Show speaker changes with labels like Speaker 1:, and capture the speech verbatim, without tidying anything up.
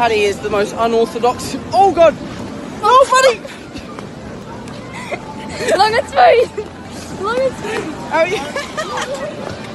Speaker 1: Paddy is the most unorthodox. Oh god! Oh, Paddy!
Speaker 2: Long and smooth! Long and smooth!
Speaker 1: Oh, yeah.